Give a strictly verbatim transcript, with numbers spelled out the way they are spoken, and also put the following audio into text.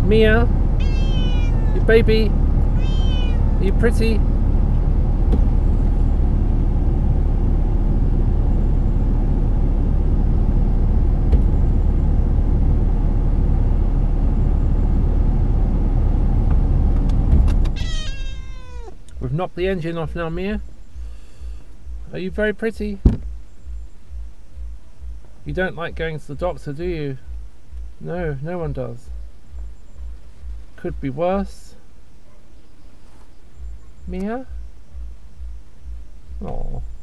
Mia, you baby, are you pretty? We've knocked the engine off now, Mia. Are you very pretty? You don't like going to the doctor, do you? No, no one does. Could be worse. Mia? Oh.